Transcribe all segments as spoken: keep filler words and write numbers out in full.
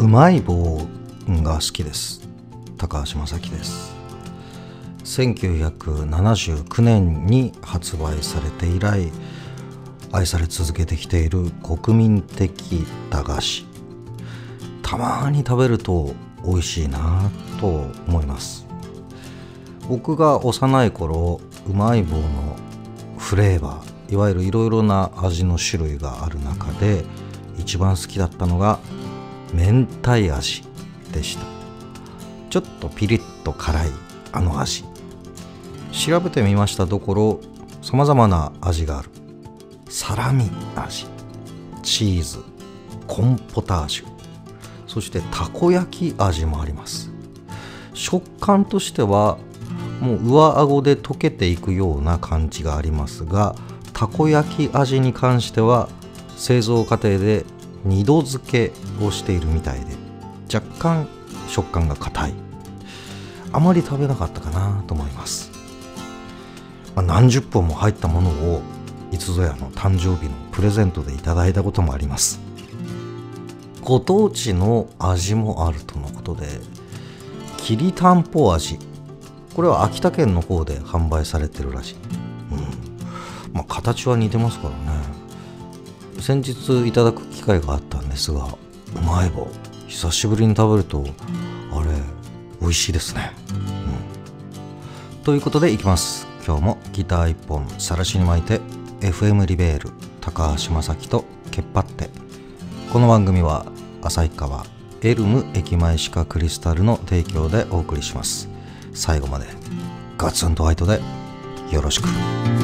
うまい棒が好きです。高橋正樹です。せんきゅうひゃくななじゅうきゅうねんに発売されて以来愛され続けてきている国民的駄菓子。たまに食べると美味しいなと思います。僕が幼い頃、うまい棒のフレーバー、いわゆるいろいろな味の種類がある中で一番好きだったのが明太味でした。ちょっとピリッと辛いあの味。調べてみましたところ、さまざまな味がある。サラミ味、チーズ、コーンポタージュ、そしてたこ焼き味もあります。食感としてはもう上顎で溶けていくような感じがありますが、たこ焼き味に関しては製造過程で二度漬けをしているみたいで、若干食感が硬い。あまり食べなかったかなと思います。まあ、何十本も入ったものをいつぞやの誕生日のプレゼントでいただいたこともあります。ご当地の味もあるとのことで、きりたんぽ味、これは秋田県の方で販売されてるらしい。うん、まあ形は似てますからね。先日いただく機会があったんですが、うまい棒久しぶりに食べるとあれ美味しいですね。うん、ということでいきます。今日もギター一本さらしに巻いて エフエム リベール高橋正樹とけっぱって。この番組は旭川エルム駅前歯科クリスタルの提供でお送りします。最後までガツンとワイトでよろしく。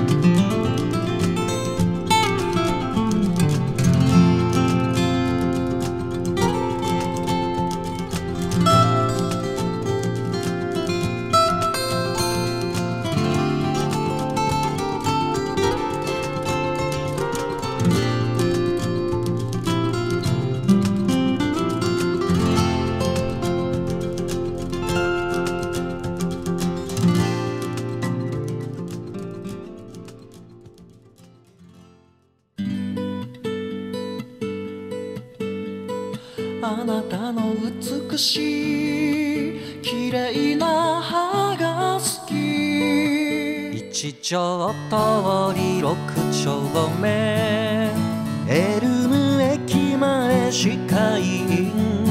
あなたの美しい綺麗な歯が好き。一丁通り六丁目エルム駅前歯科医院。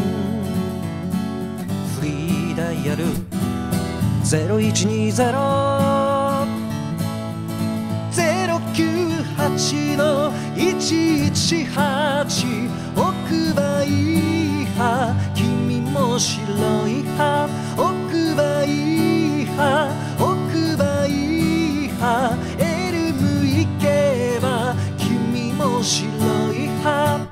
フリーダイヤルゼロいちにゼロ ゼロきゅうはちのいちいちはち。奥歯いい歯、君も白い歯。奥歯いい歯、奥歯いい歯。エルム行けば君も白い歯。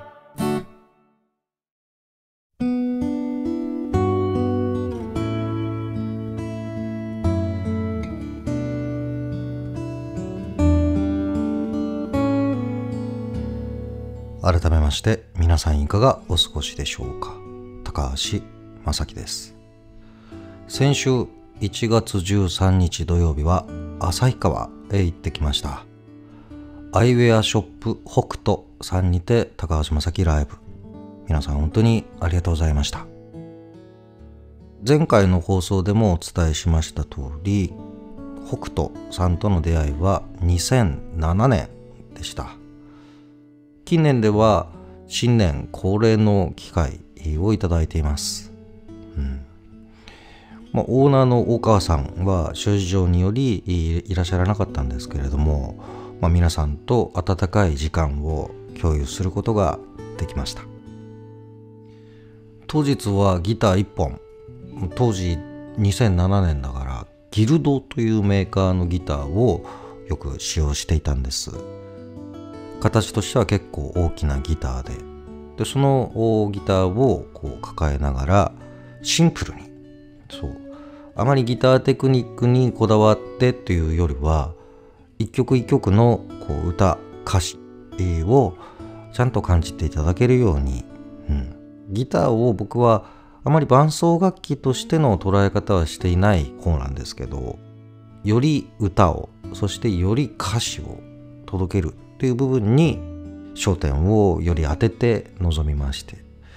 改めまして皆さんいかがお過ごしでしょうか。高橋正樹です。先週いちがつじゅうさんにち土曜日は旭川へ行ってきました。アイウェアショップ北斗さんにて高橋正樹ライブ。皆さん本当にありがとうございました。前回の放送でもお伝えしました通り、北斗さんとの出会いはにせんななねんでした。近年では新年恒例の機会をいただいています。うんまあ、オーナーの大川さんは諸事情によりいらっしゃらなかったんですけれども、まあ、皆さんと温かい時間を共有することができました。当日はギターいっぽん、当時にせんななねんだからギルドというメーカーのギターをよく使用していたんです。形としては結構大きなギターで、でそのギターをこう抱えながらシンプルに、そうあまりギターテクニックにこだわってというよりは、一曲一曲のこう歌歌詞をちゃんと感じていただけるように、うん、ギターを僕はあまり伴奏楽器としての捉え方はしていない方なんですけど、より歌を、そしてより歌詞を届けるという部分に焦点をより当てて臨みまして、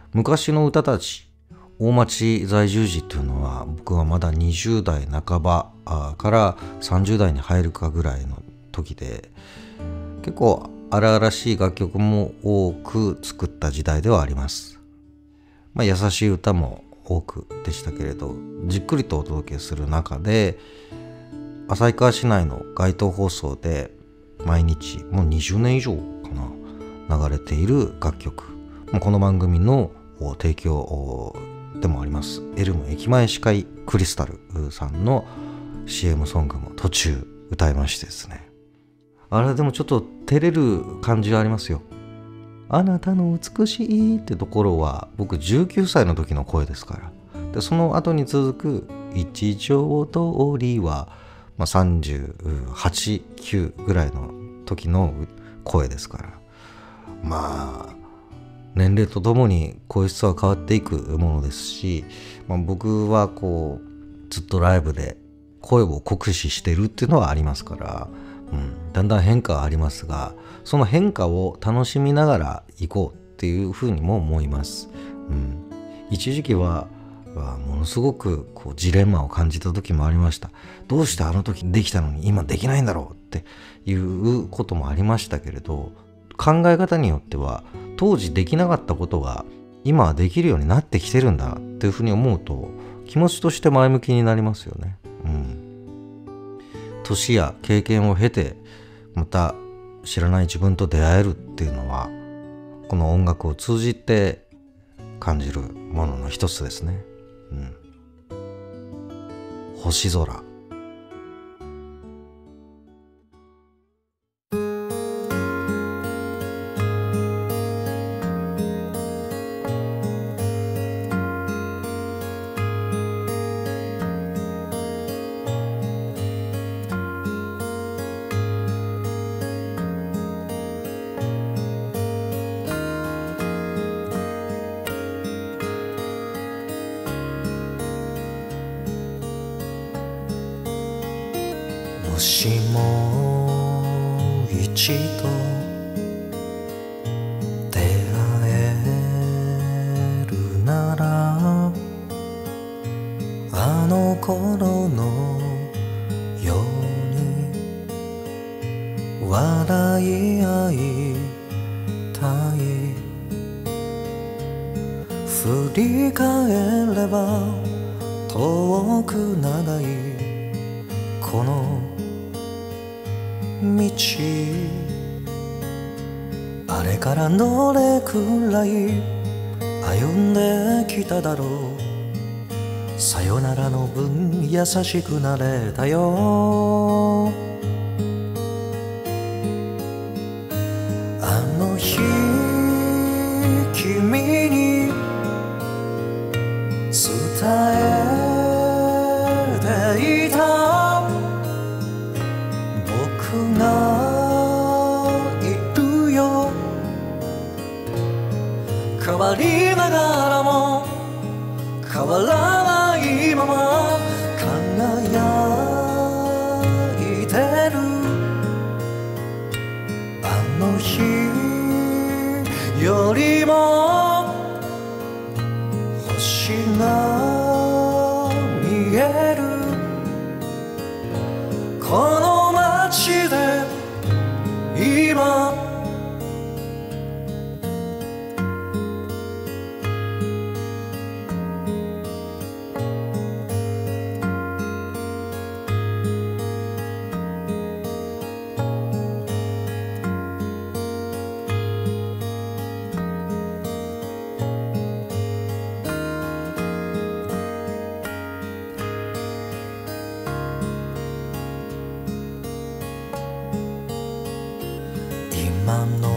昔の歌たち、大町在住時っていうのは僕はまだにじゅう代半ばからさんじゅう代に入るかぐらいの時で、結構荒々しい楽曲も多く作った時代ではあります。まあ、優しい歌も多くでしたけれど、じっくりとお届けする中で旭川市内の街頭放送で毎日もうにじゅうねん以上かな流れている楽曲、この番組の提供でもありますエルム駅前歯科医クリスタルさんの シーエム ソングも途中歌いましてですね、あれでもちょっと照れる感じがありますよ。あなたの美しいってところは僕じゅうきゅうさいの時の声ですから。でその後に続く一条通りは、まあ、さんじゅうはち、きゅうぐらいの時の声ですから、まあ年齢とともに声質は変わっていくものですし、まあ、僕はこうずっとライブで声を酷使してるっていうのはありますから、うん、だんだん変化はありますが、その変化を楽しみながら行こうっていうふうにも思います。うん、一時期はものすごくこうジレンマを感じた時もありました。どうしてあの時できたのに今できないんだろうっていうこともありましたけれど、考え方によっては当時できなかったことが今はできるようになってきてるんだなっていうふうに思うと、気持ちとして前向きになりますよね。うん、年や経験を経てまた知らない自分と出会えるっていうのは、この音楽を通じて感じるものの一つですね。うん、星空。 もしも一度出会えるなら、あの頃のように笑い合いたい。振り返れば遠く長いこの道、あれからどれくらい歩んできただろう。さよならの分優しくなれたよ。あの日君に伝えていた僕がいるよ。変わりながらも変わらないまま輝いてる。あの日よりも星が見える。この街で今今の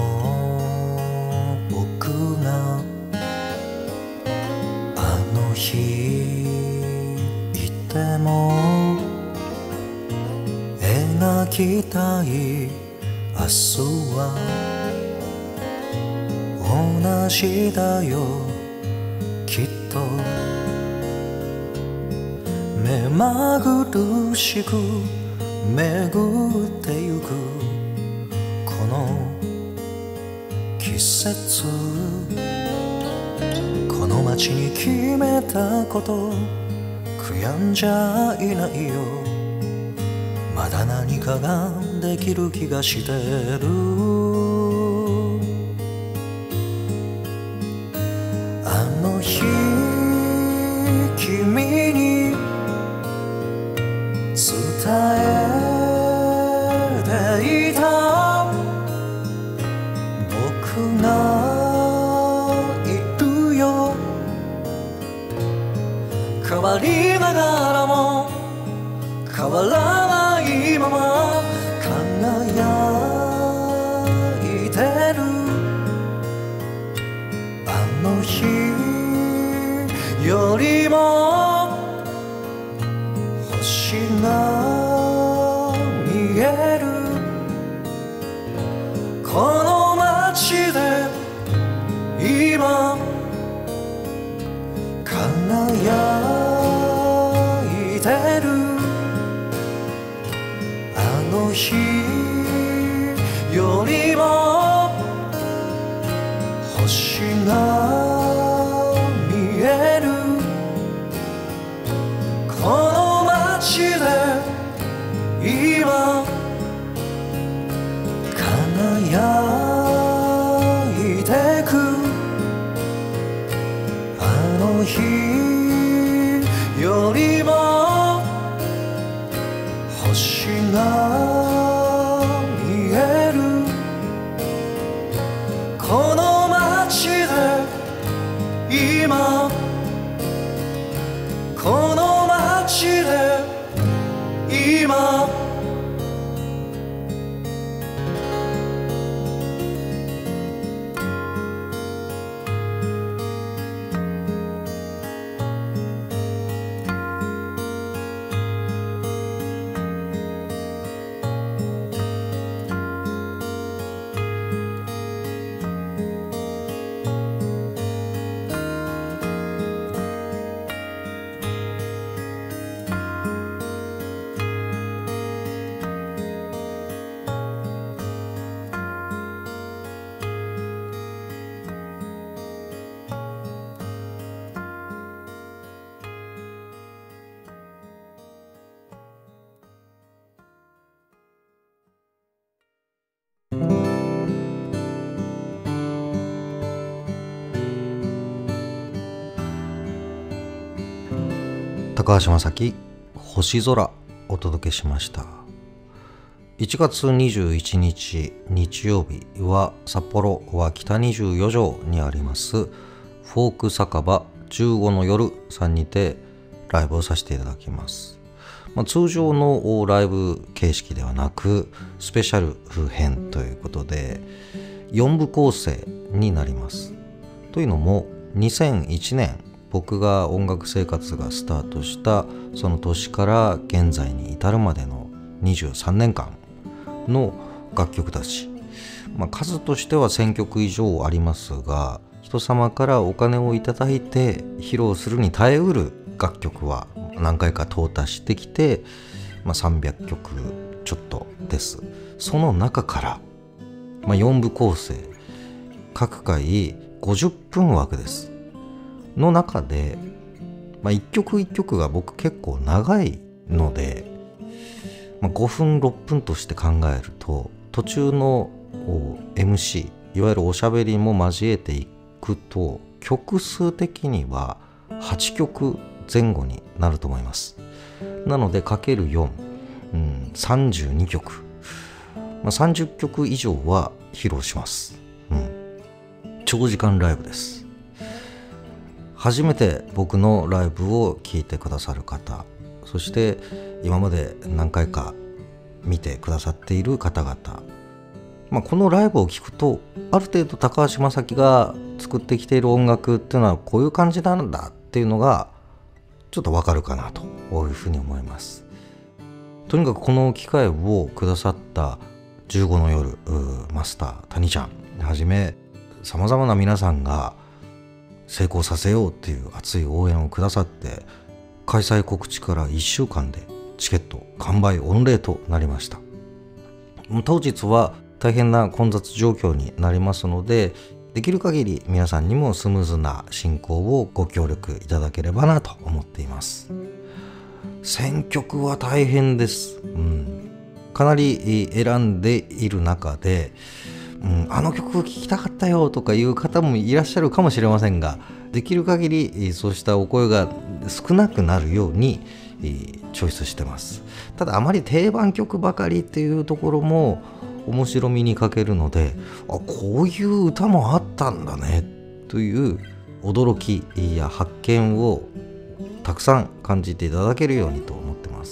僕があの日いても描きたい明日は同じだよきっと。目まぐるしく巡ってゆくこの季節、 街に決めたこと悔やんじゃいないよ。まだ何かができる気がしてる。あの日君に伝えていた僕が変わりながらも変わらないまま輝いてる。あの日よりも星が見える。この街で今輝いてる。あの日よりも星が見える。この街で今輝いてく。あの日よりも星が見える。この街で今この街で今高橋正樹星空お届けしました。いちがつにじゅういちにち日曜日は札幌は北にじゅうよ条にありますフォーク酒場じゅうごの夜さんにてライブをさせていただきます。まあ、通常のライブ形式ではなくスペシャル編ということでよんぶ構成になります。というのもにせんいちねん僕が音楽生活がスタートしたその年から現在に至るまでのにじゅうさんねんかんの楽曲たち、まあ、数としてはせんきょく以上ありますが人様からお金をいただいて披露するに耐えうる楽曲は何回か到達してきて、まあ、さんびゃっきょくちょっとです。その中から、まあ、よんぶ構成各回ごじゅっぷん枠ですの中で、まあ、いっきょくいっきょくが僕結構長いので、まあ、ごふんろっぷんとして考えると途中の エムシー いわゆるおしゃべりも交えていくと曲数的にははちきょくぜん後になると思います。なのでかけるよん、うん、さんじゅうにきょく、まあ、さんじゅっきょく以上は披露します、うん、長時間ライブです。初めて僕のライブを聴いてくださる方、そして今まで何回か見てくださっている方々、まあ、このライブを聴くとある程度高橋正樹が作ってきている音楽っていうのはこういう感じなんだっていうのがちょっとわかるかなというふうに思います。とにかくこの機会をくださったじゅうごの夜マスター谷ちゃんはじめさまざまな皆さんが成功させようっていう熱い応援をくださって開催告知からいっしゅうかんでチケット完売御礼となりました。当日は大変な混雑状況になりますのでできる限り皆さんにもスムーズな進行をご協力いただければなと思っています。選曲は大変です、うん、かなり選んでいる中で、うん、あの曲聴きたかったよとかいう方もいらっしゃるかもしれませんが、できる限りそうしたお声が少なくなるようにチョイスしてます。ただあまり定番曲ばかりっていうところも面白みに欠けるので、あ、こういう歌もあったんだねという驚きや発見をたくさん感じていただけるようにと思ってます、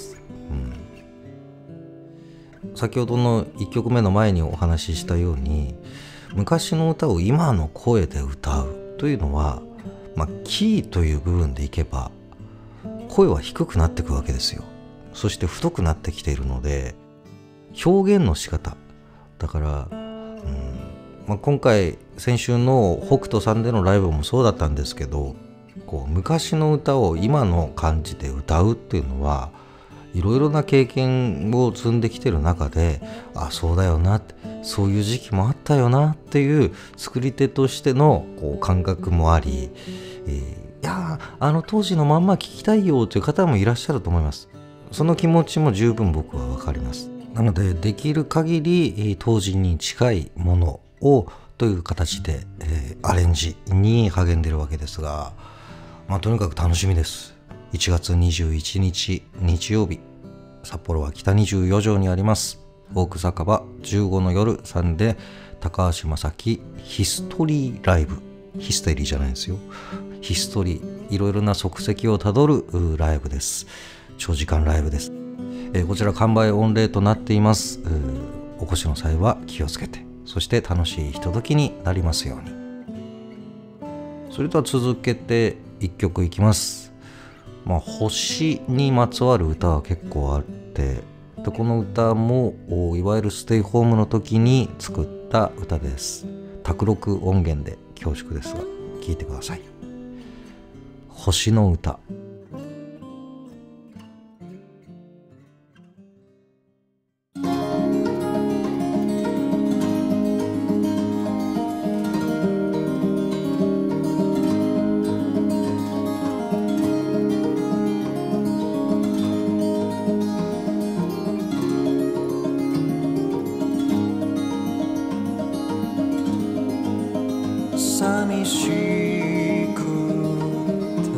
うん、先ほどのいっきょくめの前にお話ししたように、昔の歌を今の声で歌うというのは、まあ、キーという部分でいけば声は低くなっていくわけですよ。そして太くなってきているので、表現の仕方だから、うんまあ、今回先週の北斗さんでのライブもそうだったんですけど、こう昔の歌を今の感じで歌うっていうのはいろいろな経験を積んできてる中で、あ、そうだよなって、そういう時期もあったよなっていう作り手としてのこう感覚もあり、えー、いやあの当時のまんま聞きたいよという方もいらっしゃると思います。その気持ちも十分僕はわかります。なのでできる限り当時に近いものをという形で、えー、アレンジに励んでるわけですが、まあ、とにかく楽しみです。いちがつにじゅういちにち日曜日、札幌は北にじゅうよ条にあります大工酒場じゅうごの夜さんで高橋正樹ヒストリーライブ、ヒステリーじゃないですよ、ヒストリー、いろいろな足跡をたどるライブです。長時間ライブです。えー、こちら完売御礼となっています。お越しの際は気をつけて、そして楽しいひとときになりますように。それでは続けていっきょくいきます。まあ、星にまつわる歌は結構あって、でこの歌もいわゆるステイホームの時に作った歌です。卓録音源で恐縮ですが聴いてください。星の歌。 寂しくて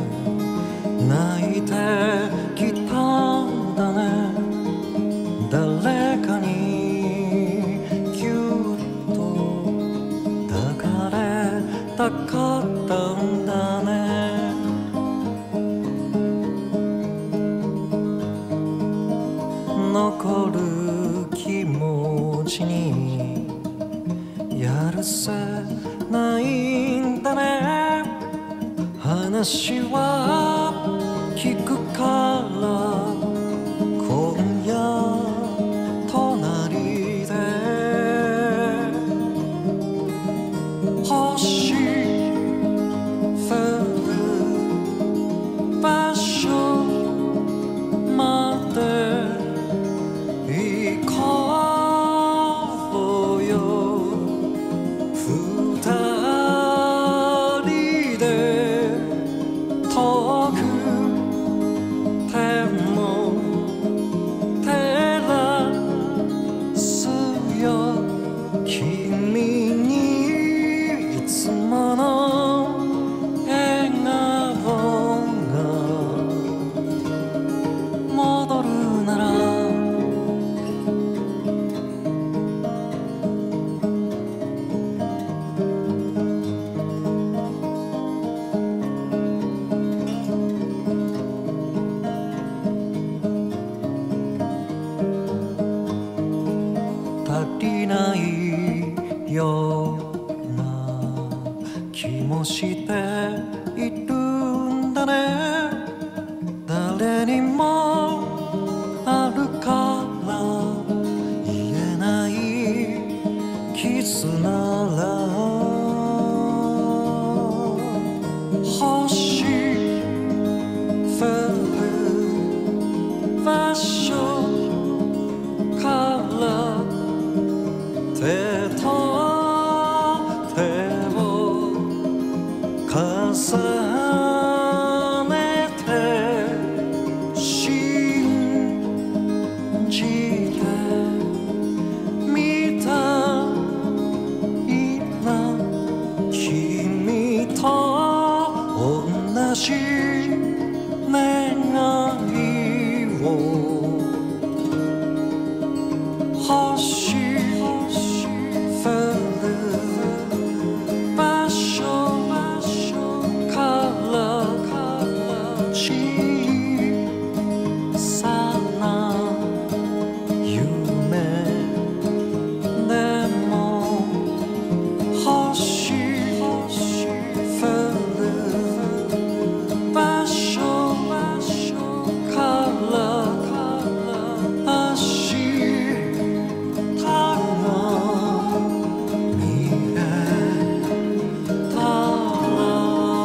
泣いてきたんだね。誰かにぎゅっと抱かれたかったんだね。残る気持ちにやるせないんだね。話は聞くから今夜隣で星降る場所まで行こうよ。足りないような気もしているんだね。誰にもあるから言えないキスなら星降る場所から手と手も星降る場所から小さな夢でも星降る場所から明日が見えたら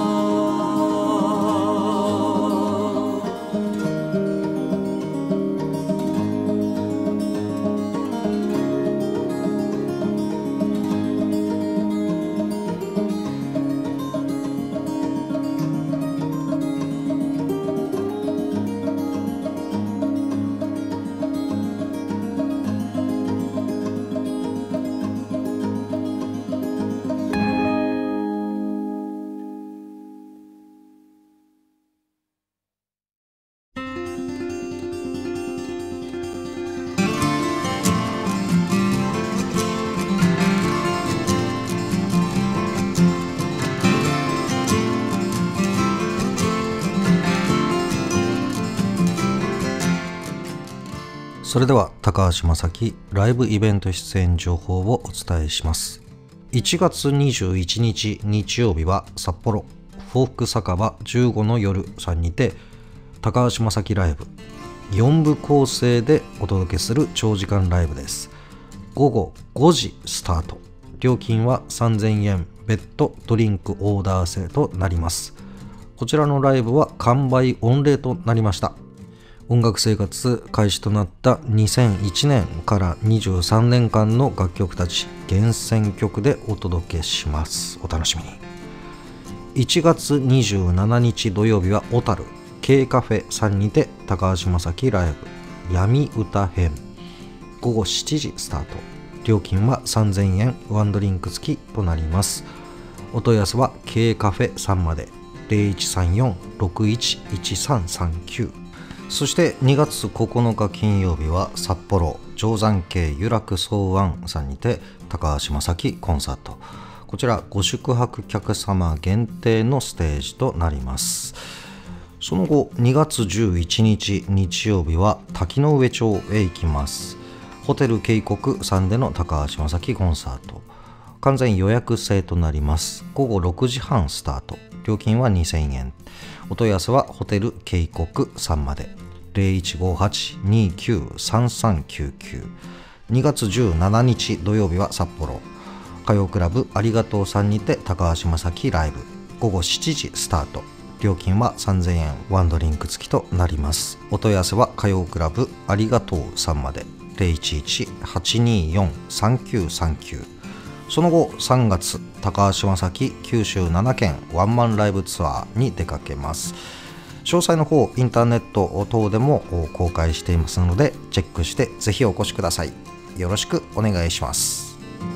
それでは高橋正樹ライブイベント出演情報をお伝えします。いちがつにじゅういちにち日曜日は札幌フォーク酒場じゅうごの夜さんにて高橋正樹ライブよんぶ構成でお届けする長時間ライブです。ごごごじスタート。料金はさんぜんえん別途ドリンクオーダー制となります。こちらのライブは完売御礼となりました。音楽生活開始となったにせんいちねんからにじゅうさんねんかんの楽曲たち厳選曲でお届けします。お楽しみに。いちがつにじゅうしちにち土曜日は小樽 K カフェさんにて高橋正樹ライブ闇歌編ごごしちじスタート。料金はさんぜんえんワンドリンク付きとなります。お問い合わせは K カフェさんまで ゼロいちさんよん ろくいちいちさんさんきゅう。そしてにがつここのか金曜日は札幌定山渓湯楽草庵さんにて高橋正樹コンサート。こちらご宿泊客様限定のステージとなります。その後にがつじゅういちにち日曜日は滝上町へ行きます。ホテル渓谷さんでの高橋正樹コンサート。完全予約制となります。ごごろくじはんスタート。料金はにせんえん。お問い合わせはホテル渓谷さんまで ゼロいちごはち にきゅう さんさんきゅうきゅう。にがつじゅうしちにち土曜日は札幌歌謡クラブありがとうさんにて高橋正樹ライブごごしちじスタート。料金はさんぜんえんワンドリンク付きとなります。お問い合わせは歌謡クラブありがとうさんまで ゼロいちいち はちによん さんきゅうさんきゅう。その後さんがつ高橋正樹九州ななけんワンマンライブツアーに出かけます。詳細の方インターネット等でも公開していますのでチェックしてぜひお越しください。よろしくお願いします。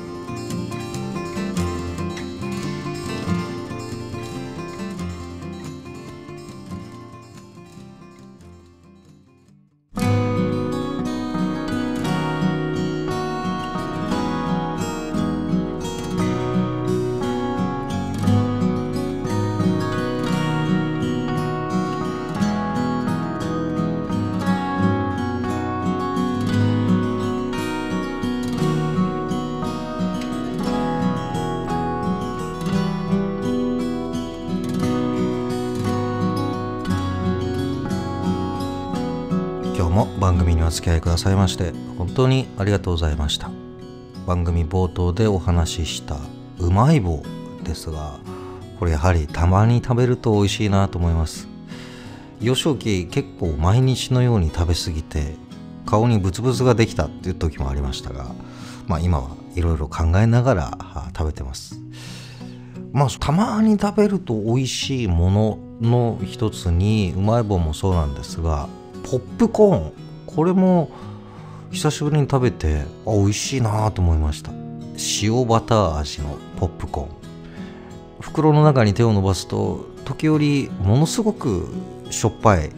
今日も番組にお付き合いくださいまして本当にありがとうございました。番組冒頭でお話ししたうまい棒ですが、これやはりたまに食べると美味しいなと思います。幼少期結構毎日のように食べ過ぎて顔にブツブツができたっていう時もありましたが、まあ今はいろいろ考えながら食べてます。まあたまに食べると美味しいものの一つにうまい棒もそうなんですが、ポップコーン、これも久しぶりに食べてあ美味しいなと思いました。塩バター味のポップコーン、袋の中に手を伸ばすと時折ものすごくしょっぱい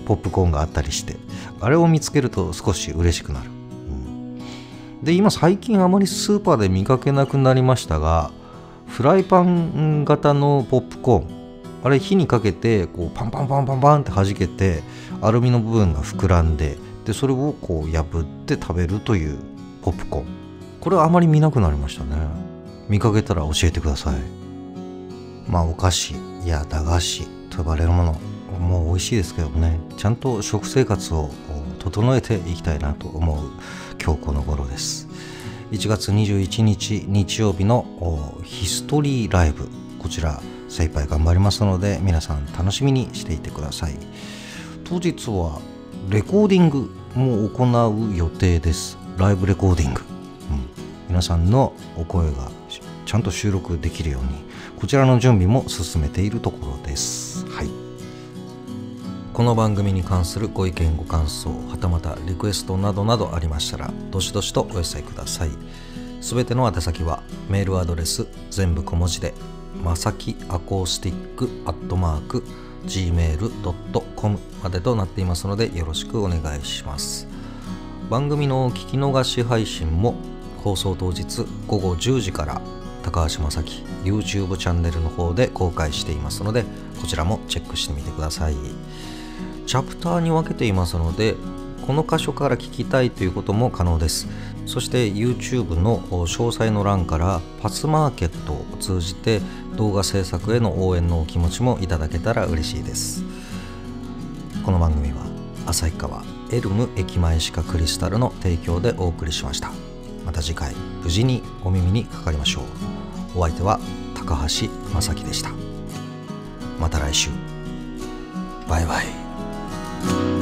ポップコーンがあったりして、あれを見つけると少し嬉しくなる、うん、で今最近あまりスーパーで見かけなくなりましたが、フライパン型のポップコーン、あれ火にかけてこうパンパンパンパンパンって弾けてアルミの部分が膨らんで、でそれをこう破って食べるというポップコーン、これはあまり見なくなりましたね。見かけたら教えてください。まあお菓子や駄菓子と呼ばれるものもう美味しいですけどね、ちゃんと食生活を整えていきたいなと思う今日この頃です。いちがつにじゅういちにち日曜日のヒストリーライブ、こちら精一杯頑張りますので皆さん楽しみにしていてください。当日はレコーディングも行う予定です。ライブレコーディング、うん、皆さんのお声がちゃんと収録できるようにこちらの準備も進めているところです。はい、この番組に関するご意見ご感想、はたまたリクエストなどなどありましたらどしどしとお寄せください。すべての宛先はメールアドレス全部小文字でまさきアコースティックアットマーク ジーメールドットコム までとなっていますのでよろしくお願いします。番組の聞き逃し配信も放送当日ごごじゅうじから高橋正樹 YouTube チャンネルの方で公開していますので、こちらもチェックしてみてください。チャプターに分けていますので、この箇所から聞きたいということも可能です。そして YouTube の詳細の欄からパスマーケットを通じて動画制作への応援のお気持ちもいただけたら嬉しいです。この番組は旭川エルム駅前歯科クリスタルの提供でお送りしました。また次回無事にお耳にかかりましょう。お相手は高橋正樹でした。また来週。バイバイ。